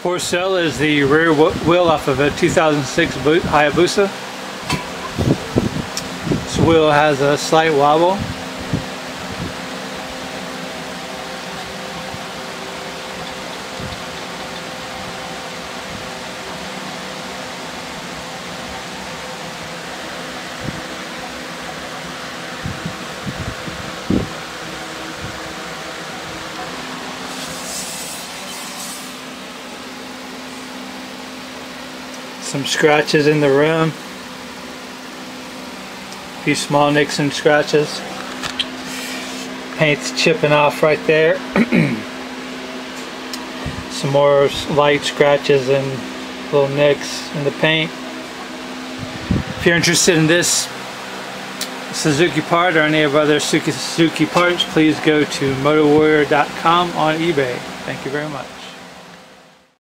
For sale is the rear wheel off of a 2006 Hayabusa. This wheel has a slight wobble. Some scratches in the rim, a few small nicks and scratches. Paint's chipping off right there. Some more light scratches and little nicks in the paint. If you're interested in this Suzuki part or any of other Suzuki parts, please go to motowarrior.com on eBay. Thank you very much.